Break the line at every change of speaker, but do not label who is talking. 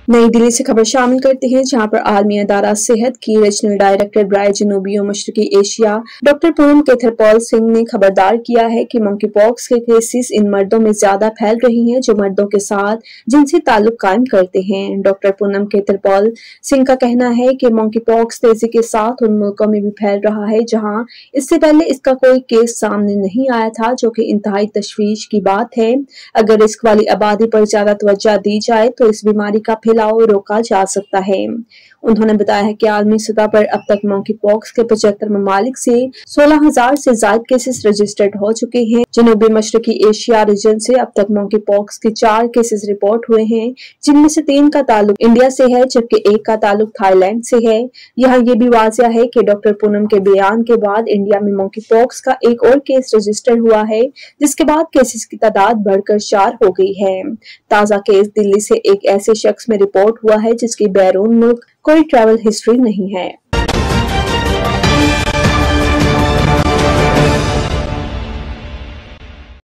नई दिल्ली से खबर शामिल करते हैं, जहां पर आलमी अदारा सेहत की रीजनल डायरेक्टर ब्राय जनूबी और मशरकी एशिया डॉक्टर पूनम केथरपाल सिंह ने खबरदार किया है कि मंकी पॉक्स के केसेस इन मर्दों में ज्यादा फैल रही हैं जो मर्दों के साथ जिनसी ताल्लुक कायम करते हैं। डॉक्टर पूनम केथरपाल सिंह का कहना है कि मंकी पॉक्स तेजी के साथ उन मुल्कों में भी फैल रहा है जहां इससे पहले इसका कोई केस सामने नहीं आया था, जो कि इंतहाई तशवीश की बात है। अगर रिस्क वाली आबादी पर ज्यादा तवज्जो दी जाए तो इस बीमारी का फैलाव रोका जा सकता है। उन्होंने बताया है कि आलमी सतह पर अब तक मंकी पॉक्स के 75 ममालिक से 16,000 से ज्यादा केसेस रजिस्टर्ड हो चुके हैं। जनूबी मशरकी एशिया रीजन से अब तक मंकी पॉक्स के 4 केसेस रिपोर्ट हुए हैं, जिनमें से 3 का ताल्लुक इंडिया से है जबकि 1 का ताल्लुक थाईलैंड से है। यहाँ ये भी वाजिया है कि डॉक्टर पूनम के बयान के बाद इंडिया में मंकी पॉक्स का एक और केस रजिस्टर हुआ है, जिसके बाद केसेस की तादाद बढ़कर 4 हो गई है। ताजा केस दिल्ली से एक ऐसे शख्स में रिपोर्ट हुआ है जिसकी बैरून मुल्क कोई ट्रैवल हिस्ट्री नहीं है।